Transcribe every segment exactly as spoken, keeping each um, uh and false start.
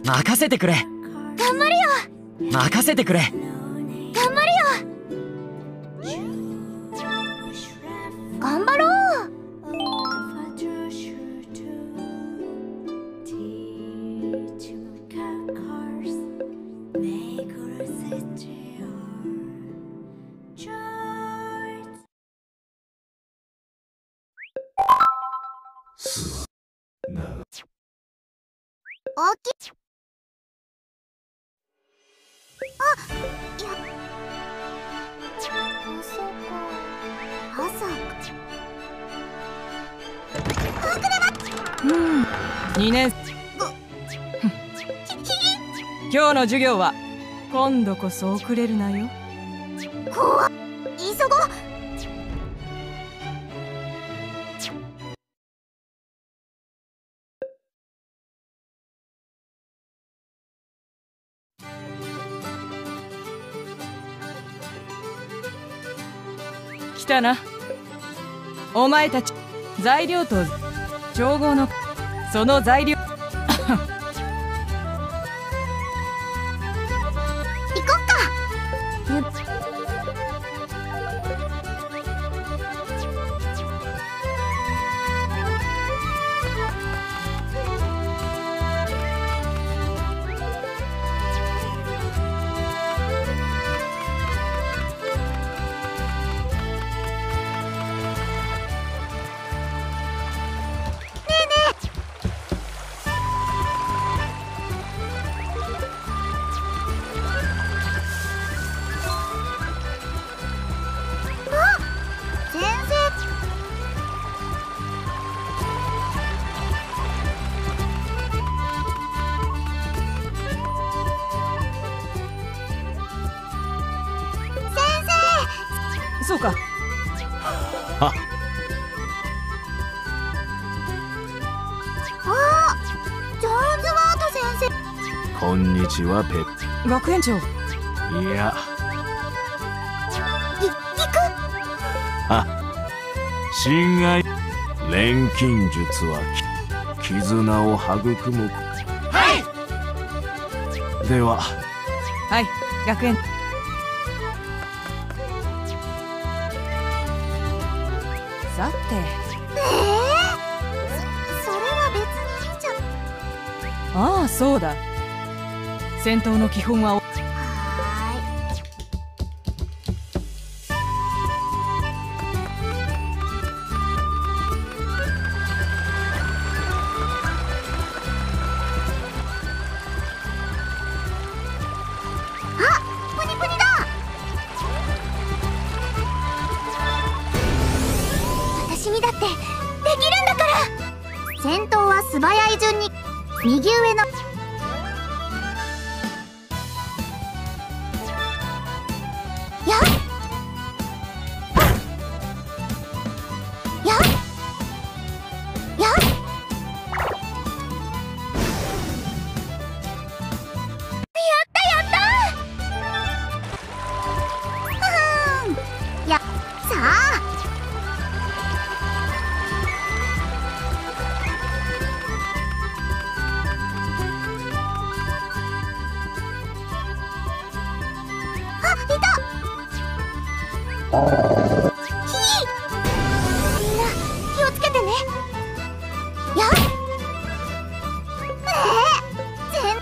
任せてくれ。 頑張るよ。 任せてくれ。 頑張るよ。頑張ろう。大きい。あ、いや。朝か。朝か。 うん、にねん今日の授業は今度こそ遅れるなよ。 怖っ。急ごう。 来たな。お前たち材料と調合のその材料行こっか。 そうか。 はあ、ジョーンズワート先生。 こんにちはペッ。 学園長。 いや。 い、行く。 あ、親愛。錬金術は絆を育む。はい。では。 はい、学園。さて。 ええー、そ、それは別にいいんじゃ。 ああ、そうだ。戦闘の基本は。 はーい。あ、プニプニだ。私にだってできるんだから。戦闘は素早い順に右上のやっやっやっやったやったー。うん、やさあひー、みんな気をつけてね。やっえー、全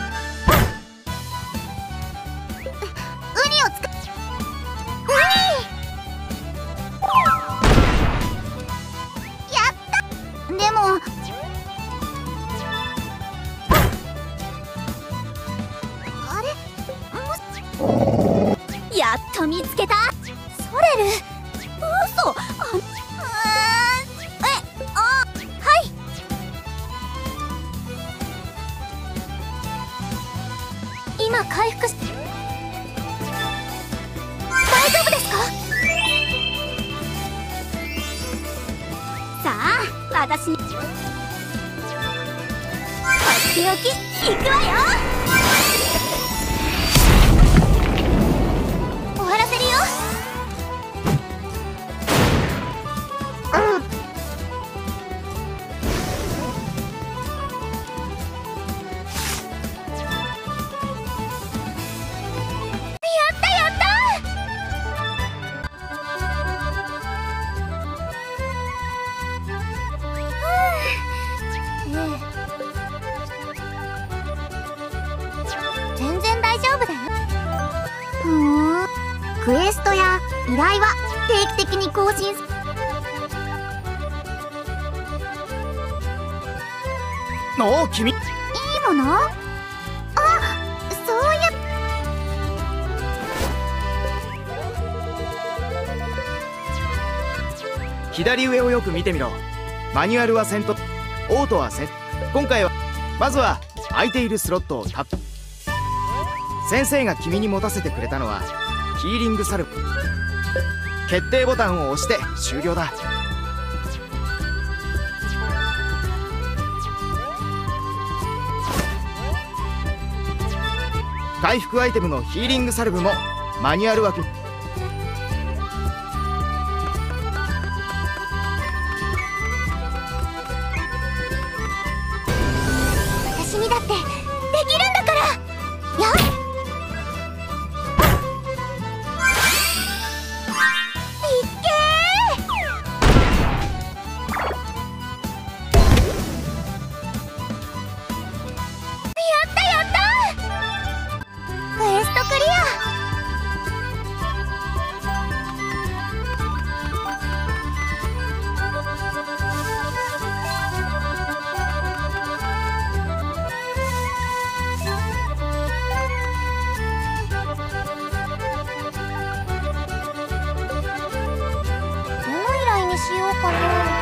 ウニをつかウニやった。でもあれもしやっと見つけた。ソレル、嘘。あ、うーん、え、あ、はい。今回復し、大丈夫ですか？さあ、私にとっておき行くわよ。終わらせるよ。 ふーん。クエストや依頼は定期的に更新す。 おお君、 いいもの？あ、そういう。 左上をよく見てみろ。マニュアルはせんとオートはせん。今回はまずは空いているスロットをタップ。先生が君に持たせてくれたのはヒーリングサルブ。決定ボタンを押して終了だ。回復アイテムのヒーリングサルブもマニュアル枠。 私にだってできるんだから。よし。いっけー。やったやった。クエストクリア。どの依頼にしようかな。